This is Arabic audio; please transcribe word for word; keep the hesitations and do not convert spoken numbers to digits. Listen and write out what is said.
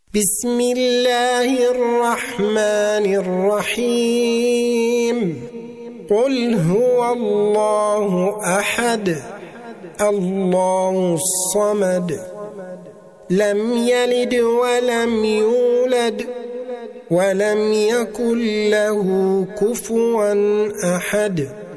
بسم الله الرحمن الرحيم قل هو الله أحد الله الصمد لم يلد ولم يولد ولم يكن له كفوا أحد